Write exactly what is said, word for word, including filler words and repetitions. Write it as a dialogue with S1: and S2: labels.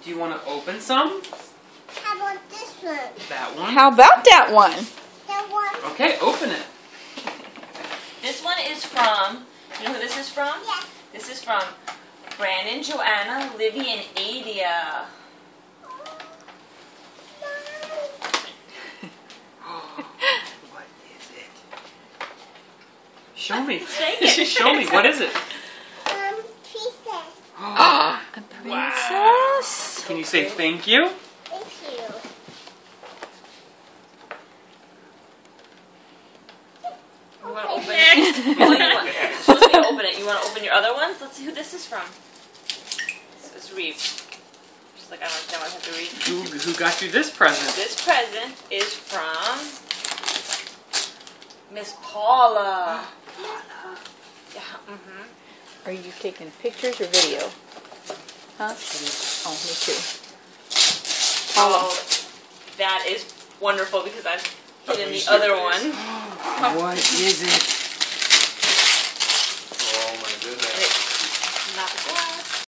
S1: Do you want to open some?
S2: How about this one?
S1: That one?
S3: How about that one?
S2: That one?
S1: Okay, open it.
S4: This one is from, you know who this is from?
S2: Yes.
S4: This is from Brandon, Joanna, Livy, and Adia.
S1: What is it? Show me.
S4: Shake it.
S1: Show me. What is it?
S2: Um, pieces.
S3: A princess.
S1: Can you say thank you?
S2: Thank you.
S4: You want to open it? Oh, you want, you're supposed to open it. You want to open your other ones? Let's see who this is from. This is Reeve. She's like, I don't understand what I have to read.
S1: Who, who got you this present?
S4: This present is from Miss Paula. Yeah. Mm-hmm.
S3: Are you taking pictures or video? Huh? Oh, me too.
S4: Oh, that is wonderful because I've hidden the other one.
S1: What is it?
S5: Oh my goodness.
S4: Not glass.